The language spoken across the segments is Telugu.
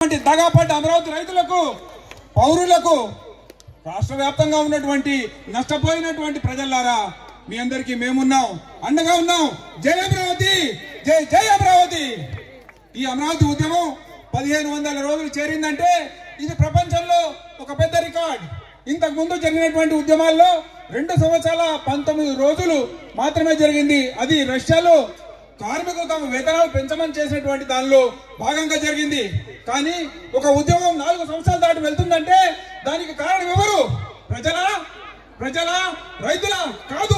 దగాపడ్డ అమరావతి రైతులకు, పౌరులకు, రాష్ట్ర వ్యాప్తంగా ఉన్నటువంటి నష్టపోయినటువంటి ప్రజలారా మీ అందరికీ మేమున్నాం, అండగా ఉన్నాం. జై అమరావతి, జై జై అమరావతి. ఈ అమరావతి ఉద్యమం 1500 రోజులు చేరిందంటే ఇది ప్రపంచంలో ఒక పెద్ద రికార్డ్. ఇంతకు ముందు జరిగినటువంటి ఉద్యమాల్లో 2 సంవత్సరాల 19 రోజులు మాత్రమే జరిగింది. అది రష్యాలో కార్మికులు తమ వేతనాలు పెంచమని చేసినటువంటి దానిలో భాగంగా జరిగింది. కానీ ఒక ఉద్యమం 4 సంవత్సరాలు దాటి వెళ్తుందంటే దానికి కారణం ఎవరు? ప్రజల రైతుల కాదు,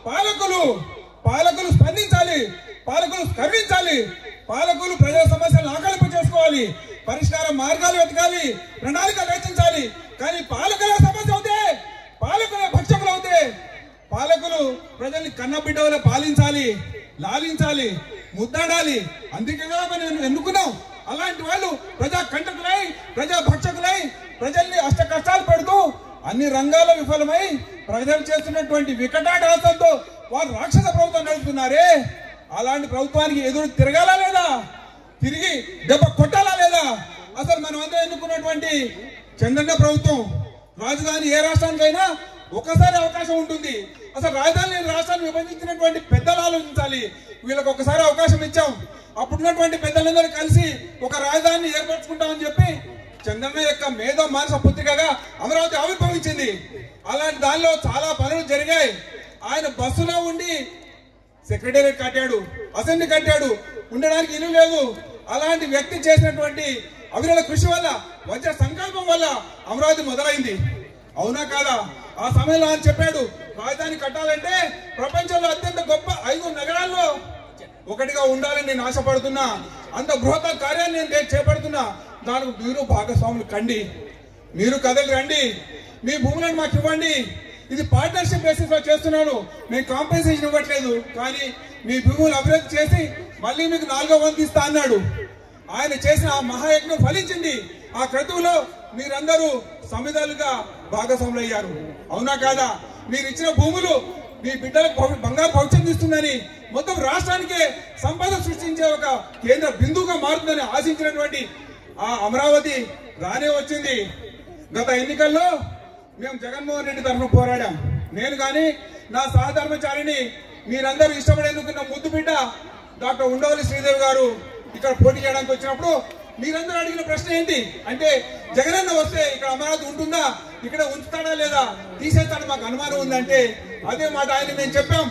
పాలకులు స్పందించాలి, పాలకులు కరుణించాలి, పాలకులు ప్రజల సమస్యలను ఆకలింపు చేసుకోవాలి, పరిష్కార మార్గాలు వెతకాలి, ప్రణాళికలు రచించాలి. కానీ పాలకుల సమస్య అవుతే, పాలకుల భక్షకులు అవుతే, పాలకులు ప్రజల్ని కన్నబిడ్డవలే పాలించాలి, లాలించాలి, ముద్దాడాలి. అందుకే మనం ఎన్నుకున్నాం. అలాంటి వాళ్ళు ప్రజా కంటకులై, ప్రజా భక్షకులై, ప్రజల్ని అష్ట కష్టాలు పెడుతూ అన్ని రంగాల్లో విఫలమై ప్రజలు చేస్తున్నటువంటి వికటాటంతో వారు రాక్షస ప్రభుత్వం నడుపుతున్నారే. అలాంటి ప్రభుత్వానికి ఎదురు తిరగాలా లేదా? తిరిగి దెబ్బ కొట్టాలా లేదా? అసలు మనం అంతా ఎన్నుకున్నటువంటి చంద్రన్న ప్రభుత్వం, రాజధాని ఏ రాష్ట్రానికైనా ఒకసారి అవకాశం ఉంటుంది. అసలు రాజధాని రాష్ట్రాన్ని విభజించినటువంటి పెద్దలు ఆలోచించాలి. వీళ్ళకి ఒకసారి అవకాశం ఇచ్చాం. అప్పుడున్నటువంటి పెద్దలందరూ కలిసి ఒక రాజధానిని ఏర్పరచుకుంటామని చెప్పి చంద్రన్న యొక్క మేధో మానస పుత్రికగా అమరావతి ఆవిర్భవించింది. అలాంటి దానిలో చాలా పనులు జరిగాయి. ఆయన బస్సులో ఉండి సెక్రటేరియట్ కట్టాడు, అసెంబ్లీ కట్టాడు, ఉండడానికి ఇల్లు లేదు. అలాంటి వ్యక్తి చేసినటువంటి అవిరళ కృషి వల్ల, వజ్ర సంకల్పం వల్ల అమరావతి మొదలైంది. అవునా కాదా? ఆ సమయంలో ఆయన చెప్పాడు, రాజధాని కట్టాలంటే ప్రపంచంలో అత్యంత గొప్ప 5 నగరాల్లో ఒకటిగా ఉండాలని నేను ఆశపడుతున్నా. అంత బృహత కార్యాన్ని నేను చేపడుతున్నా. దానికి మీరు భాగస్వాములు కండి, మీరు కథలు రండి, మీ భూములను మాకు ఇవ్వండి. ఇది పార్ట్నర్షిప్ బేసిస్ లో చేస్తున్నాను, నేను కాంపెన్సేషన్ ఇవ్వట్లేదు. కానీ మీ భూములు అభివృద్ధి చేసి మళ్ళీ మీకు 4వ వంతు ఇస్తా అన్నాడు. ఆయన చేసిన ఆ మహాయజ్ఞం ఫలించింది. ఆ క్రతువులో మీరందరూ సమిధలుగా భాగస్వాములు అయ్యారు. అవునా కాదా? మీరు ఇచ్చిన భూములు మీ బిడ్డలకు బంగారు భవిష్యత్తు ఇస్తుందని, మొత్తం రాష్ట్రానికే సంపద సృష్టించే ఒక కేంద్ర బిందువుగా మారుతుందని ఆశించినటువంటి ఆ అమరావతి రానే వచ్చింది. గత ఎన్నికల్లో మేము జగన్మోహన్ రెడ్డి తరఫున పోరాడాం. నేను కానీ నా సహధర్మచారిని మీరందరూ ఇష్టపడి ఎన్నుకున్న ముద్దు బిడ్డ డాక్టర్ ఉండవల్లి శ్రీదేవి గారు ఇక్కడ పోటీ చేయడానికి వచ్చినప్పుడు మీరందరూ అడిగిన ప్రశ్న ఏంటి అంటే, జగనన్న వస్తే ఇక్కడ అమరావతి ఉంటుందా, ఇక్కడ ఉంచుతాడా లేదా, తీసేస్తాడు, మాకు అనుమానం ఉందంటే అదే మాట ఆయన మేము చెప్పాం.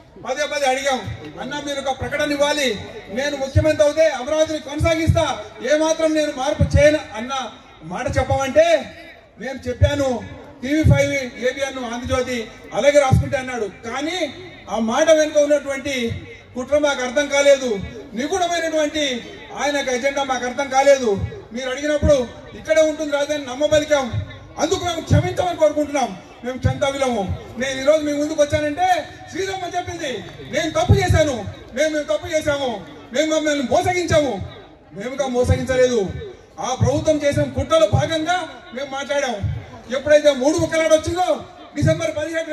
పదే అడిగాం, అన్న మీరు ఒక ప్రకటన ఇవ్వాలి, నేను ముఖ్యమంత్రి అవుతే అమరావతిని కొనసాగిస్తా, ఏమాత్రం నేను మార్పు చేయను అన్న మాట చెప్పమంటే నేను చెప్పాను TV5, ABN, ఆంధ్రజ్యోతి అలాగే రాసుకుంటే అన్నాడు. కానీ ఆ మాట వెనుక ఉన్నటువంటి కుట్ర మాకు అర్థం కాలేదు, నిగూఢమైనటువంటి ఆయన ఎజెండా మాకు అర్థం కాలేదు. మీరు అడిగినప్పుడు ఇక్కడే ఉంటుంది రాజధాని నమ్మబలికాం. అందుకు మేము క్షమించమని కోరుకుంటున్నాం. మేము క్షంతవిలము. నేను ఈరోజు మీ ముందుకు వచ్చానంటే శ్రీరామ చెప్పింది నేను తప్పు చేశాను, మేము తప్పు చేశాము, మేము మమ్మల్ని మోసగించాము. మేముగా మోసగించలేదు. ఆ ప్రభుత్వం చేసిన కుట్రలో భాగంగా మేము మాట్లాడాము. ఎప్పుడైతే 3 ముక్కలాట వచ్చిందో డిసెంబర్ 17,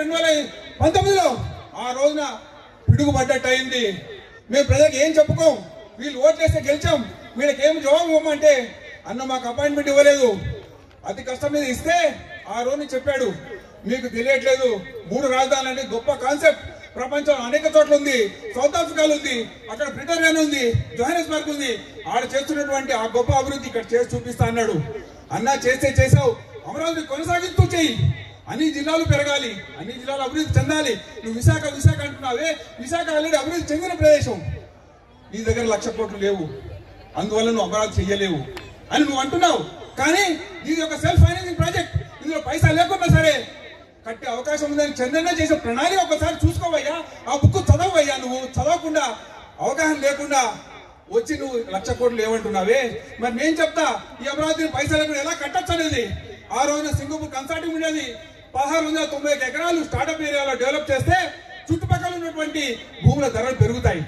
2019లో ఆ రోజున పిడుగుపడ్డట్టు అయింది. మేము ప్రజలకు ఏం చెప్పుకోం, వీళ్ళు ఓట్లేస్తే గెలిచాం, వీళ్ళకి ఏం జవాబు ఇవ్వమంటే అన్న మాకు అపాయింట్మెంట్ ఇవ్వలేదు. అతి కష్టం మీద ఇస్తే ఆ రోజు చెప్పాడు, మీకు తెలియట్లేదు 3 రాజధానులు అంటే గొప్ప కాన్సెప్ట్ ప్రపంచంలో అనేక చోట్ల ఉంది. సౌత్ ఆఫ్రికాలో ఉంది, అక్కడ ప్రిటోరియా ఉంది, జోహానస్బర్గ్ ఉంది. ఆడ చేస్తున్నటువంటి ఆ గొప్ప అభివృద్ధి ఇక్కడ చేసి చూపిస్తా అన్నాడు. అన్నా చేసావు, అమరావతి కొనసాగిస్తూ చెయ్యి, అన్ని జిల్లాలు పెరగాలి, అన్ని జిల్లాలు అభివృద్ధి చెందాలి. నువ్వు విశాఖ అంటున్నావే, విశాఖ ఆల్రెడీ అభివృద్ధి చెందిన ప్రదేశం, నీ దగ్గర 1,00,000 కోట్లు లేవు, అందువల్ల నువ్వు అమరావతి చెయ్యలేవు అని నువ్వు అంటున్నావు. కానీ ఇది ఒక సెల్ఫ్ ఫైనాన్సింగ్ ప్రాజెక్ట్, ఇందులో పైసా లేకుండా సరే కట్టే అవకాశం ఉందని చంద్రన్న చేసే ప్రణాళిక ఒకసారి చూసుకోవయ్యా. ఆ బుక్ చదవయ్యా. నువ్వు చదవకుండా, అవగాహన లేకుండా వచ్చి నువ్వు 1,00,000 కోట్లు లేవంటున్నావే. మరి నేను చెప్తా, ఈ అమరావతిని పైసా లేకుండా ఎలా కట్టచ్చు అనేది. ఆ రోజున సింగపూర్ కన్సల్టింగ్ ఉండేది. 1691 ఎకరాలు స్టార్టప్ ఏరియాలో డెవలప్ చేస్తే చుట్టుపక్కల ఉన్నటువంటి భూముల ధరలు పెరుగుతాయి.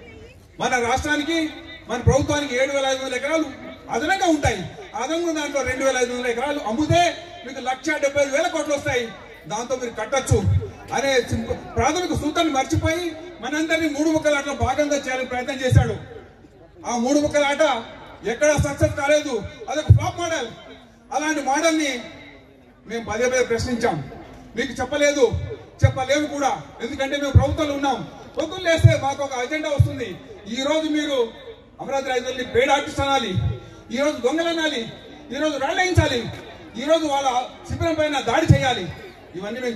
మన రాష్ట్రానికి, మన ప్రభుత్వానికి 7,500 ఎకరాలు అదనంగా ఉంటాయి. అదనంగా దాంట్లో 2,500 ఎకరాలు అమ్ముతే మీకు 1,75,000 కోట్లు వస్తాయి. దాంతో మీరు కట్టచ్చు అనే ప్రాథమిక సూత్రాన్ని మర్చిపోయి మనందరినీ 3 ముక్కల ఆటలో భాగంగా చేయాలని ప్రయత్నం చేశాడు. ఆ 3 ముక్కల ఆట ఎక్కడ సక్సెస్ కాలేదు, అదొక ఫ్లాప్ మోడల్. అలాంటి మోడల్ని మేము పదే పదే ప్రశ్నించాం. మీకు చెప్పలేము కూడా, ఎందుకంటే మేము ప్రభుత్వంలో ఉన్నాం. పొద్దున్న లేస్తే మాకు ఒక అజెండా వస్తుంది. ఈ రోజు మీరు అమరావతి రైతుల్ని పేడ్ ఆర్టిస్ట్ అనాలి, ఈ రోజు దొంగలు అనాలి, ఈ రోజు రాళ్ళేయించాలి, ఈ రోజు వాళ్ళ శిబిరం పైన దాడి చేయాలి. ఇవన్నీ మేము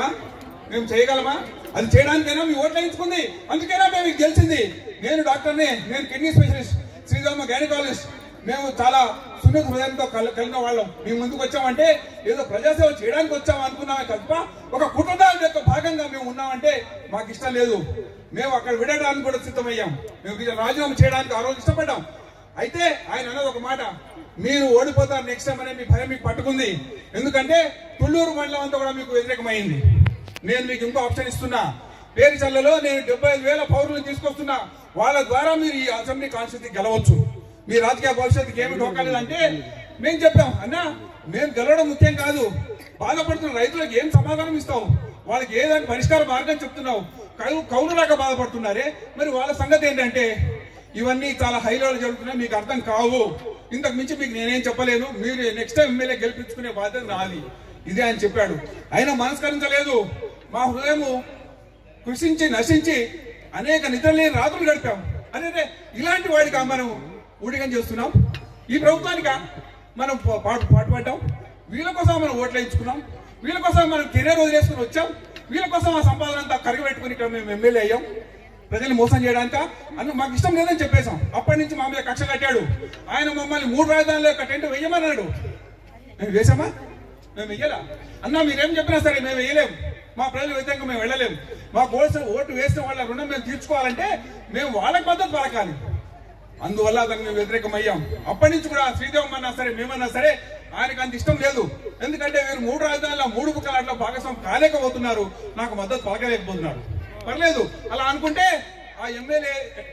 చేయగలమా? అది చేయడానికైనా మీ ఓట్లు వేయించుకుంది, అందుకైనా మేము గెలిచింది. నేను డాక్టర్ని, నేను కిడ్నీ స్పెషలిస్ట్, శ్రీరామ గైనకాలజిస్ట్. మేము చాలా సున్నిత హృదయంతో కలిగిన వాళ్ళం. మేము ముందుకు వచ్చామంటే ఏదో ప్రజాసేవ చేయడానికి వచ్చాము అనుకున్నామే తప్ప ఒక కుటుంబాల యొక్క భాగంగా మేము ఉన్నామంటే మాకు ఇష్టం లేదు. మేము అక్కడ విడడానికి కూడా సిద్ధమయ్యాం. మేము రాజీనామా చేయడానికి ఆ రోజు ఇష్టపడ్డాం. అయితే ఆయన అన్నది ఒక మాట, మీరు ఓడిపోతారు నెక్స్ట్ టైం అనే మీ భయం మీకు పట్టుకుంది. ఎందుకంటే తుళ్ళూరు మండలం అంతా కూడా మీకు వ్యతిరేకమైంది. నేను మీకు ఇంకో ఆప్షన్ ఇస్తున్నా. పేరుచల్లలో నేను 75,000 పౌరులను తీసుకొస్తున్నా. వాళ్ళ ద్వారా మీరు ఈ అసెంబ్లీ కాన్స్టిట్యూన్సీ గెలవచ్చు. మీ రాజకీయ భవిష్యత్తుకి ఏమి ఢోకాలేదంటే మేము చెప్పాం, అన్నా మేము గెలవడం ముఖ్యం కాదు, బాధపడుతున్న రైతులకు ఏం సమాధానం ఇస్తావు, వాళ్ళకి ఏదైనా పరిష్కార మార్గం చెప్తున్నావు, కౌలులాగా బాధపడుతున్నారే, మరి వాళ్ళ సంగతి ఏంటంటే ఇవన్నీ చాలా హై లెవెల్ జరుగుతున్నాయి, మీకు అర్థం కావు, ఇంతకు మించి మీకు నేనేం చెప్పలేను, మీరు నెక్స్ట్ టైం ఎమ్మెల్యే గెలిపించుకునే బాధ్యత నాది. ఇదే ఆయన చెప్పాడు. ఆయన మనస్కరించలేదు. మా హృదయము కృషించి నశించి అనేక నిద్రలేని రాత్రులు గడిపాం. అదే ఇలాంటి వాడికి మనం ఊడిగం చేస్తున్నాం. ఈ ప్రభుత్వానికి మనం పాటుపడ్డాం. వీళ్ళ కోసం మనం ఓట్లు వేయించుకున్నాం. వీళ్ళ కోసం మనం కెరీర్ వదిలేసుకుని వచ్చాం. వీళ్ళ కోసం ఆ సంపాదన అంతా కరగబెట్టుకుని ఇక్కడ మేము ఎమ్మెల్యే అయ్యాం. ప్రజల్ని మోసం చేయడానిక మాకు ఇష్టం లేదని చెప్పేశాం. అప్పటి నుంచి మా మీద కక్ష కట్టాడు. ఆయన మమ్మల్ని 3 రాజధానుల యొక్క టెంట్ వేయమన్నాడు. మేము వేసామా? మేము వెయ్యాలా? అన్నా మీరేం చెప్పినా సరే మేము వేయలేము. మా ప్రజల వ్యతిరేకంగా మేము వెళ్ళలేము. మాకు ఓటు వేసిన వాళ్ళ రుణం మేము తీర్చుకోవాలంటే మేము వాళ్ళకి మద్దతు పలకాలి. అందువల్ల దానికి మేము వ్యతిరేకమయ్యాం. అప్పటి నుంచి కూడా శ్రీదేవం అన్నా సరే మేమన్నా సరే ఆయనకు అంత ఇష్టం లేదు. ఎందుకంటే వీరు 3 రాజధానుల 3 బుక్కలాట్లో భాగస్వామి కాలేకపోతున్నారు, నాకు మద్దతు పలకలేకపోతున్నారు. పర్లేదు అలా అనుకుంటే ఆ ఎమ్మెల్సీ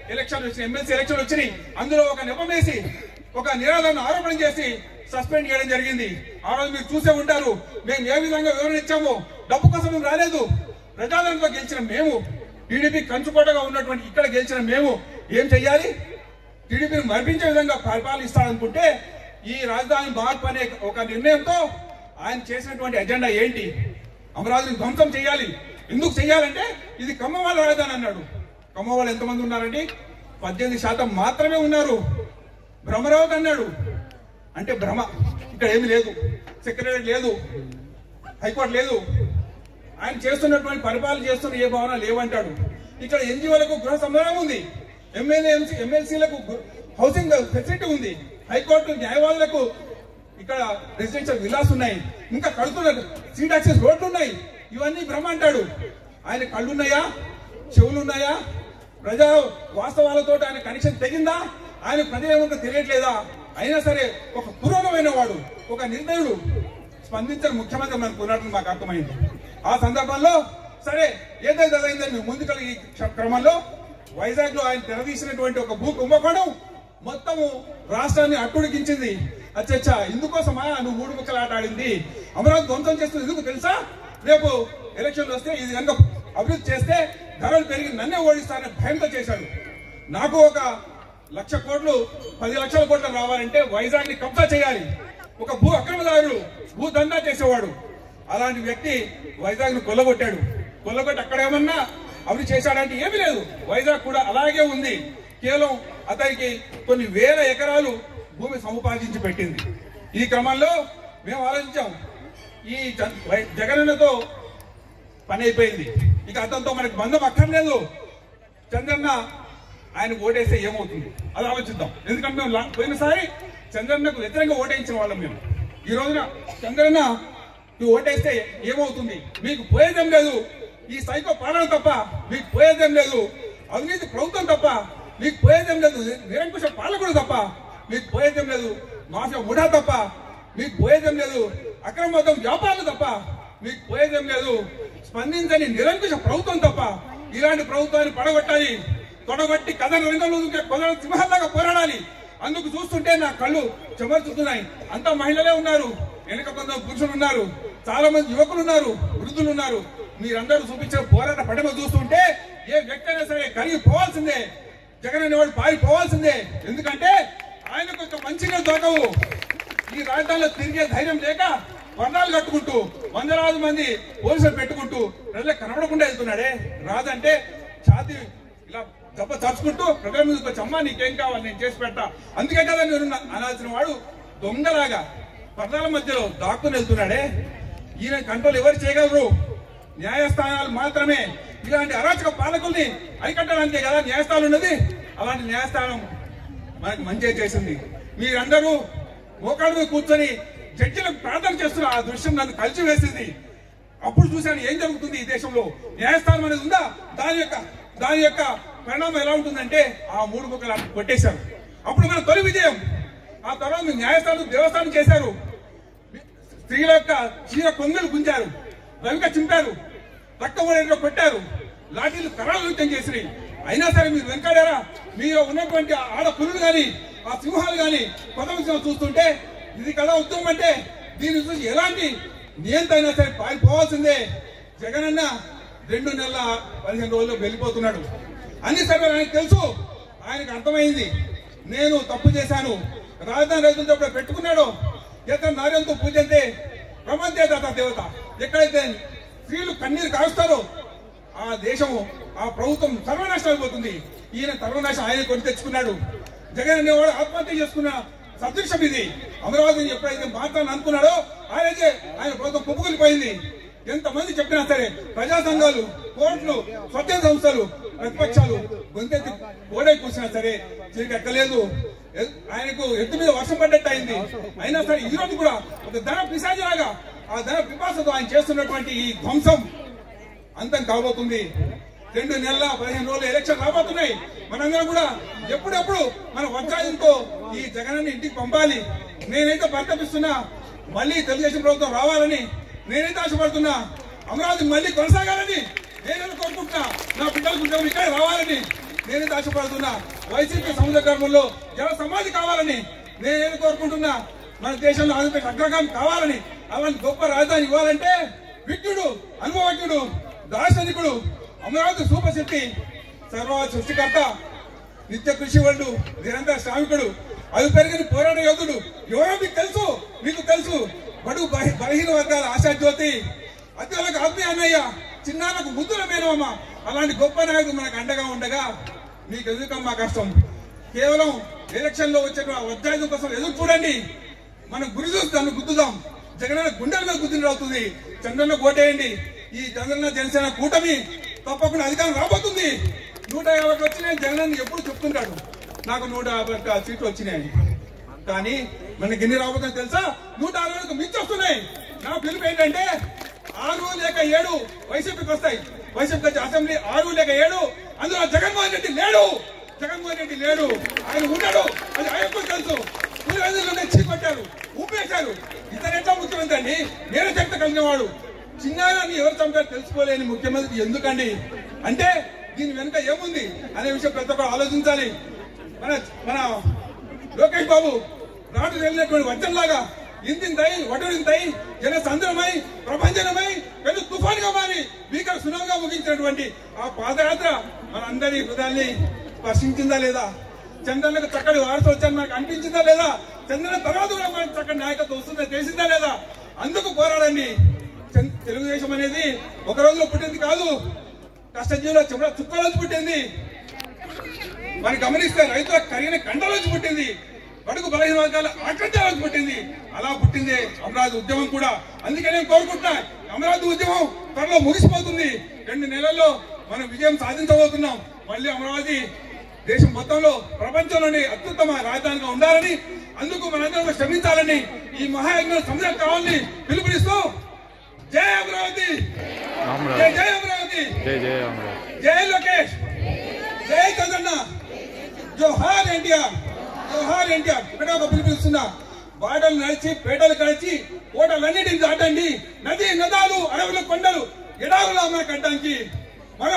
ఎలక్షన్ వచ్చినాయి. అందులో ఒక నెపం వేసి ఒక నిరాధారణ ఆరోపణ చేసి సస్పెండ్ చేయడం జరిగింది. ఆ రోజు మీరు చూసే ఉంటారు. మేము ఏ విధంగా వివరణ ఇచ్చామో, డబ్బు కోసం మేము రాలేదు. ప్రజాదరణతో గెలిచిన మేము, టీడీపీ కంచుకోటగా ఉన్నటువంటి ఇక్కడ గెలిచిన మేము ఏం చెయ్యాలి? టీడీపీని మరిపించే విధంగా పరిపాలిస్తాడనుకుంటే ఈ రాజధాని మార్పు అనే ఒక నిర్ణయంతో ఆయన చేసినటువంటి ఎజెండా ఏంటి? అమరావతిని ధ్వంసం చేయాలి. ఎందుకు చెయ్యాలంటే ఇది ఖమ్మం వాళ్ళ రాజధాని అన్నాడు. ఖమ్మం వాళ్ళు ఎంతమంది ఉన్నారండి? 18% మాత్రమే ఉన్నారు. భ్రమరావతి అన్నాడు. అంటే భ్రమ. ఇక్కడ ఏమి లేదు, సెక్రటరీ లేదు, హైకోర్టు లేదు. ఆయన చేస్తున్నటువంటి పరిపాలన చేస్తున్న ఏ భవన లేవంటాడు. ఇక్కడ ఎన్జిఓలకు గృహ సమాధానం ఉంది, ఎమ్మెల్సీలకు హౌసింగ్ ఫెసిలిటీ ఉంది, హైకోర్టు న్యాయవాదులకు ఇక్కడ రెసిడెన్షియల్ విల్లాస్ ఉన్నాయి, ఇంకా కడుతున్నారు, సీట్ యాక్సెస్ రోడ్లు ఉన్నాయి. ఇవన్నీ భ్రమ అంటాడు. ఆయన కళ్ళున్నాయా, చెవులున్నాయా, ప్రజా వాస్తవాలతో ఆయన కనెక్షన్ తెగిందా? ఆయన ప్రజలు ఏమంటో తెలియట్లేదా? అయినా సరే ఒక పురోగమైన వాడు, ఒక నిర్ణయుడు స్పందించిన ముఖ్యమంత్రి మనకు ఉన్నట్టు మాకు అర్థమైంది. ఆ సందర్భంలో సరే ఏదైతే అయిందని మేము ముందుకెళ్ళి ఈ క్రమంలో వైజాగ్ లో ఆయన తెరదీసినటువంటి ఒక భూ కుంభకోణం మొత్తము రాష్ట్రాన్ని అట్టుడికించింది. అచ్చా ఇందుకోసమా నువ్వు 3 ముక్కలు ఆట ఆడింది? అమరావతి ధ్వంసం చేస్తుంది ఎందుకు తెలుసా? రేపు ఎలక్షన్లు వస్తే ఇది కనుక అభివృద్ధి చేస్తే ధరలు పెరిగి నన్నే ఓడిస్తారనే భయంతో చేశాడు. నాకు ఒక 1,00,000 కోట్లు 10 లక్షల కోట్లు రావాలంటే వైజాగ్ ని కబ్జా చేయాలి. ఒక భూ అక్రమదారుడు, భూ దందా చేసేవాడు. అలాంటి వ్యక్తి వైజాగ్ ను కొల్లగొట్టాడు. కొల్లగొట్టి అక్కడ ఏమన్నా అభివృద్ధి చేశాడంటే ఏమీ లేదు. వైజాగ్ కూడా అలాగే ఉంది. కేవలం అతనికి కొన్ని వేల ఎకరాలు భూమి సముపార్జించి పెట్టింది. ఈ క్రమంలో మేము ఆలోచించాం, ఈ జగనన్నతో పని అయిపోయింది, ఇక అతనితో మనకు బంధం అక్కర్లేదు. చంద్రన్న ఆయన ఓటేస్తే ఏమవుతుంది అది ఆలోచిద్దాం. ఎందుకంటే మేము పోయినసారి చంద్రన్నకు వ్యతిరేకంగా ఓటేయించిన వాళ్ళం. మేము ఈ రోజున చంద్రన్న నువ్వు ఓటేస్తే ఏమవుతుంది? మీకు పోయేదేం లేదు. ఈ సైకో పాలన తప్ప మీకు పోయేదేం లేదు. అవినీతి ప్రభుత్వం తప్ప మీకు పోయేదేం లేదు. నిరంకుశ పాలకుడు తప్ప మీకు పోయేదేం లేదు. మాఫియా ముఠా తప్ప మీకు పోయేదేం లేదు. అక్రమ మొత్తం వ్యాపారాలు తప్ప మీకు పోయేదేం లేదు. స్పందించని నిరంకుశ ప్రభుత్వం తప్ప. ఇలాంటి ప్రభుత్వాన్ని పడగొట్టాలి. తొడగొట్టి కథన రంగంలో కొదల సింహాల్లాగా పోరాడాలి. అందుకు చూస్తుంటే నా కళ్ళు చెమర్చుతున్నాయి. అంతా మహిళలే ఉన్నారు, వెనక కొందరు పురుషులు ఉన్నారు, చాలా మంది యువకులు ఉన్నారు, వృద్ధులు ఉన్నారు. మీరందరూ చూపించే పోరాట పటిమ చూస్తుంటే ఏ వ్యక్తి అయినా సరే కరిగిపోవాల్సిందే. జగన్ అనేవాడు పారిపోవాల్సిందే. ఎందుకంటే ఆయన కొంచెం మంచిగా దొరకవు. ఈ రాజధానిలో తిరిగే ధైర్యం లేక వర్ణాలు కట్టుకుంటూ వందలాది మంది పోలీసులు పెట్టుకుంటూ ప్రజలకు కనబడకుండా వెళ్తున్నాడే. రాదంటే ఛాతీ ఇలా దెబ్బ తరుచుకుంటూ ప్రజల మీదకి వచ్చి అమ్మా నీకేం కావాలి నేను చేసి పెడతా, అందుకే కదా మీరు అనాల్సిన వాడు దొంగలాగా పర్దాల మధ్యలో దాక్కుని వెళ్తున్నాడే. ఈయన కంట్రోల్ ఎవరు చేయగలరు? న్యాయస్థానాలు మాత్రమే. ఇలాంటి అరాచక పాలకుల్ని అరికట్టడానికే కదా న్యాయస్థానం ఉన్నది. అలాంటి న్యాయస్థానం మనకు మంచిగా చేసింది. మీరందరూ మోకాళ్ళ మీద కూర్చొని జడ్జిలకు ప్రార్థన చేస్తున్న ఆ దృశ్యం నన్ను కలిసి వేసింది. అప్పుడు చూశాను ఏం జరుగుతుంది ఈ దేశంలో. న్యాయస్థానం అనేది ఉందా? దాని యొక్క పరిణామం ఎలా ఉంటుందంటే ఆ 3 ముక్కలు కొట్టేశారు. అప్పుడు మన తొలి విజయం. ఆ తర్వాత న్యాయస్థానం దేవస్థానం చేశారు. స్త్రీల యొక్క చీర కొంగలు గుంజారు, రవిక చింపారు, రక్తమూడేట్లో కొట్టారు, లాఠీలు కరాలు నృత్యం చేసినాయి. అయినా సరే మీరు వెనకాడారా? మీరు ఉన్నటువంటి ఆడ పులులు గాని ఆ సింహాలు గాని కొత్త చూస్తుంటే ఇది కదా ఉద్యమం అంటే దీన్ని చూసి ఎలాంటి నియంత్రణ అయినా సరే పారిపోవాల్సిందే. జగనన్న 2 నెలల 15 రోజుల్లో వెళ్ళిపోతున్నాడు. అన్ని సరే ఆయనకు తెలుసు, ఆయనకు అర్థమైంది నేను తప్పు చేశాను. రాజధాని రైతులతో ఎప్పుడు పెట్టుకున్నాడో ఎక్కడ నార్యంతో పూజంతే ప్రపంచే దాత దేవత. ఎక్కడైతే స్త్రీలు కన్నీరు కారుస్తారో ఆ దేశం ఆ ప్రభుత్వం సర్వనాశనం అయిపోతుంది. ఈయన సర్వనాశనం ఆయన కొని తెచ్చుకున్నాడు. జగన్ అనేవాడు ఆత్మహత్య చేసుకున్న సదృశ్యం ఇది. అమరావతిని ఎప్పుడైతే మాట్లాడాలని అనుకున్నాడో ఆయన ప్రభుత్వం కుప్పకూలిపోయింది. ఎంతమంది చెప్పినా సరే ప్రజా సంఘాలు, కోర్టులు, స్వచ్ఛంద సంస్థలు, ప్రతిపక్షాలు గొంతెత్తి ఓడై కూర్చున్నా సరే తిరిగి ఎక్కలేదు. ఆయనకు ఎత్తు మీద వర్షం పడ్డట్టు అయింది. అయినా సరే ఈ రోజు కూడా ఒక ధన పిశాచిలాగా ఆ ధన పిపాసతో ఆయన చేస్తున్నటువంటి ఈ ధ్వంసం అంతం కాబోతుంది. 2 నెలల 15 రోజులు ఎలక్షన్ రాబోతున్నాయి. మనందరం కూడా ఎప్పుడెప్పుడు మన వజ్రాయులతో ఈ జగనాన్ని ఇంటికి పంపాలి. నేనైతే పరితపిస్తున్నా మళ్ళీ తెలుగుదేశం ప్రభుత్వం రావాలని నేనైతే ఆశపడుతున్నా. అమరావతి మళ్ళీ కొనసాగాలని నేనైతే కోరుకుంటున్నా. నా బిడ్డలకు ఉద్యోగం ఇక్కడే రావాలని నేనైతే ఆశపడుతున్నా. వైసీపీ సముద్ర గర్భంలో జన సమాధి కావాలని నేనైతే కోరుకుంటున్నా. మన దేశంలో ఆంధ్రప్రదేశ్ అగ్రగామి కావాలని అలాంటి గొప్ప రాజధాని ఇవ్వాలంటే విజ్ఞుడు, అనుభవజ్ఞుడు, దార్శనికుడు, అమరావతి సూపశక్తి, సర్వ సృష్టికర్త, నిత్య కృషి వల్లు, నిరంతర శ్రామికుడు, అది పెరిగిన పోరాట యోధుడు ఎవరో మీకు తెలుసు. బడుగు బలహీన వర్గాల ఆశాజ్యోతి, అత్యలకు ఆత్మీయ అన్నయ్య, చిన్నాలకు ముద్దుల మేనమ్మ, అలాంటి గొప్ప నాయకుడు మనకు అండగా ఉండగా మీకు ఎందుకమ్మా కష్టం? కేవలం ఎలక్షన్ లో వచ్చిన వజ్రాయుధం కోసం ఎదురు చూడండి. మనం గురి చూసి దాన్ని గుద్దుదాం. జగనన్న గుండెల మీద గుద్దిన అవుతుంది. చంద్రన్న ఓటేయండి. ఈ చంద్రన్న జనసేన కూటమి తప్పకుండా అధికారం రాబోతుంది. 150 వచ్చినాయి. జగనన్న ఎప్పుడు చెప్తుంటాడు నాకు 150 సీట్లు వచ్చినాయి. కానీ మనకి ఎన్ని రాబోతుందో తెలుసా? 160కు మించి వస్తున్నాయి. నా పిలుపు ఏంటంటే 6 లేక 7 వైసీపీకి వస్తాయి. వైసీపీకి వచ్చే అసెంబ్లీ 6 లేక 7. అందులో జగన్మోహన్ రెడ్డి లేడు. ఆయన ఉన్నాడు, అది ఆయనకు తెలుసు. పులివెందులోనే చీకొట్టారు, ఊపేశారు. ఇతనెట్లా ముఖ్యమంత్రి అండి? నేను శక్తి కలిగిన వాడు. చిన్నారాన్ని ఎవరు చంపారు తెలుసుకోలేని ముఖ్యమంత్రి ఎందుకండి? అంటే దీని వెనుక ఏముంది అనే విషయం ప్రతి ఒక్కరు ఆలోచించాలి. మన లోకేష్ బాబు నాటు వెళ్ళినటువంటి వజ్రంలాగా ఇంతింతై వటుడింతై జన సంద్రమై ప్రపంచమై పెద్ద తుఫాన్గా మారి భీకర సునామీగా ముగించినటువంటి ఆ పాదయాత్ర మనందరి హృదయాన్ని స్పర్శించిందా లేదా? చంద్రన్నకు చక్కటి వారసు వచ్చాను మనకు అనిపించిందా లేదా? చంద్రన్న తర్వాత కూడా మనకు చక్కటి నాయకత్వం వస్తుందో తెలిసిందా లేదా? అందుకు పోరాడండి. తెలుగుదేశం అనేది ఒక రోజులో పుట్టింది కాదు, కష్టజీవుల చెమట చుక్కలోంచి పుట్టింది. మరి గమనిస్తే రైతుల కరిగిన కండలోంచి పుట్టింది, బడుగు బలహీన వర్గాల ఆక్రంతాలోంచి పుట్టింది. అలా పుట్టిందే అమరావతి ఉద్యమం కూడా. అందుకే నేను కోరుకుంటున్నా అమరావతి ఉద్యమం త్వరలో ముగిసిపోతుంది. 2 నెలల్లో మనం విజయం సాధించబోతున్నాం. మళ్ళీ అమరావతి దేశం మొత్తంలో ప్రపంచంలోని అత్యుత్తమ రాజధానిగా ఉండాలని, అందుకు మనందరం శ్రమించాలని, ఈ మహాయజ్ఞం సమయం కావాలని పిలుపునిస్తూ జై అమరావతి, జై అమరావతి, జై లోకేష్, జై చంద్రన్న, జోహార్ ఎన్టీఆర్, జోహార్ ఎన్టీఆర్. ఇక్కడ ఒక పిలుపునిస్తున్నా. బాటలు నడిచి పేటలు కలిసి కోటలన్నిటిని దాటండి. నది నదాలు అడవులు కొండలు ఎడారులా మనకు అడ్డానికి మరో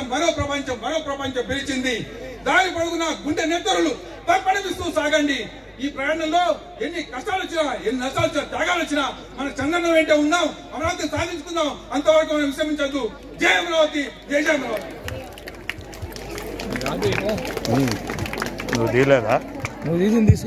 ప్రపంచం పిలిచింది. దాని పొడుగున గుండె నెత్తరులు తర్పణమిస్తూ సాగండి. ఈ ప్రయాణంలో ఎన్ని కష్టాలు వచ్చినా, ఎన్ని నష్టాలు వచ్చినా, త్యాగాలు వచ్చినా మన చంద్రన్న వెంట ఉందాం. అమరావతి సాధించుకుందాం. అంతవరకు మనం విశ్రమించద్దు. జై అమరావతి, జై జై అమరావతి. నువ్వు తీయలేదా? నువ్వు తీసింది